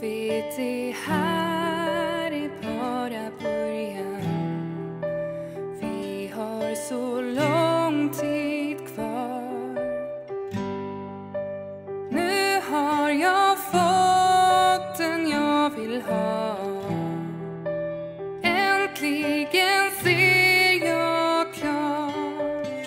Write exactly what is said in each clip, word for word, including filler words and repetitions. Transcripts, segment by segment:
vet det här är bara början. Vi har så lång tid kvar. Nu har jag fått den jag vill ha. Äntligen ser jag klart.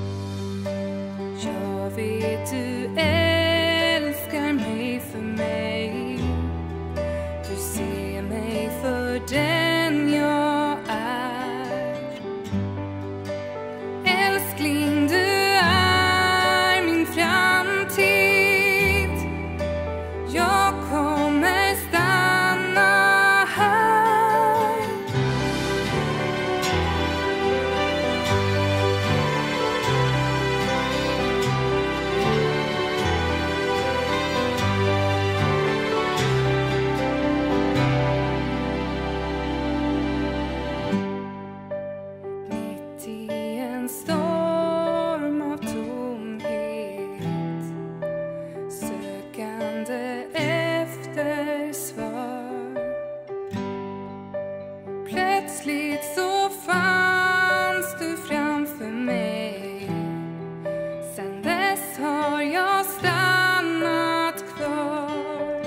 Jag vet du älskar mig för mig. Du ser mig för den jag är. Älskling, du är min framtid. Jag kommer stanna här. Mitt i en storm av tomhet, sökande efter svar. Plötsligt så fanns du framför mig. Sen dess har jag stannat kvar.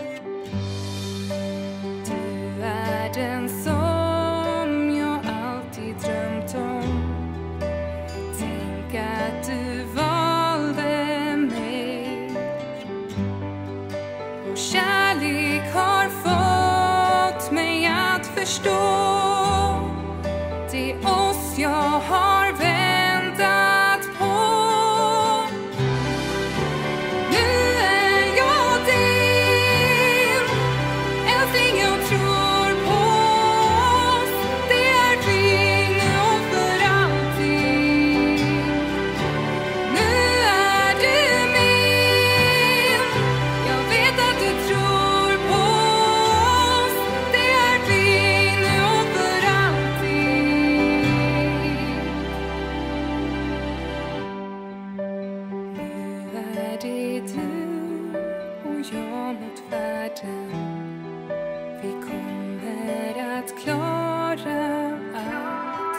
Du är den som jag alltid drömt om. Tänk att du valde mig. Och kärlek har fått mig att förstå. Det är oss jag har väntat på. Nu är jag din. Älskling, jag tror på oss. Det är vi nu och för alltid. Nu är du min. Jag vet att du tror på oss. Det är vi nu och för alltid. Nu är det du och jag mot världen. Vi kommer att klara allt.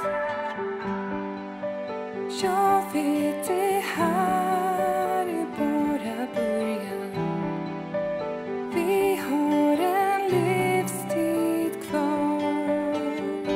Jag vet det här är bara början. Vi har en livstid kvar.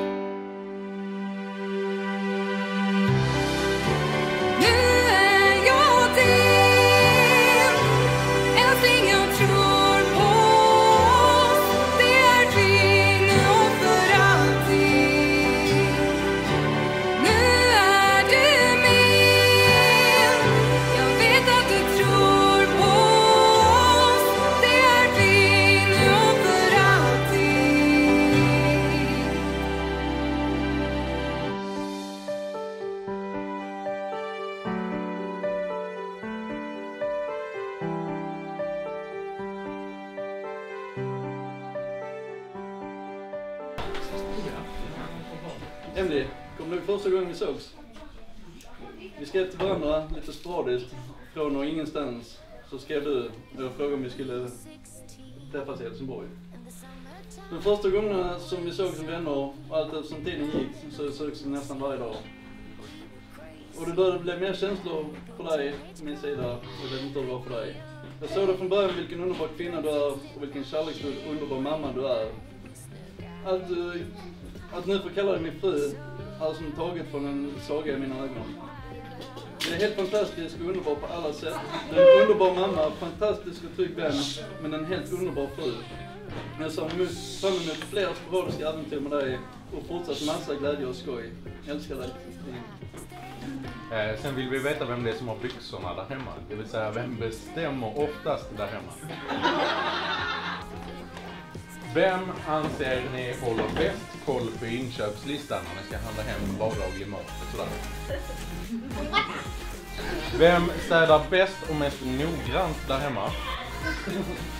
Nu är jag din. Älskling, jag tror på oss. Det är vi nu och för alltid. Nu är du min. Jag vet att du tror på oss. Det är vi nu och för alltid. Emily, kommer du första gången vi sågs? Vi skrev till varandra lite sporadiskt, från och ingenstans. Så skrev du och jag frågade om vi skulle träffas i Helsingborg. Men första gångerna som vi såg som vänner och allt eftersom tiden gick så sågs vi nästan varje dag. Och det började bli mer känslor för dig på min sida och jag vet inte hur det var för dig. Jag såg det från början vilken underbar kvinna du är och vilken kärleksfull underbar mamma du är. Att, du, att nu få kalla dig min fru är som taget från en saga i mina ögon. Det är helt fantastiskt och underbar på alla sätt. Du är en underbar mamma, fantastisk och trygg vän, men en helt underbar fru. Jag ser fram emot fler sporadiska äventyr med dig och fortsatt massa glädje och skoj. Jag älskar dig. Eh, sen vill vi veta vem det är som har byxorna där hemma. Det vill säga, vem bestämmer oftast där hemma? Vem anser ni håller bäst koll på inköpslistan när ni ska handla hem vardaglig mat? Sådär. Vem städar bäst och mest noggrant där hemma?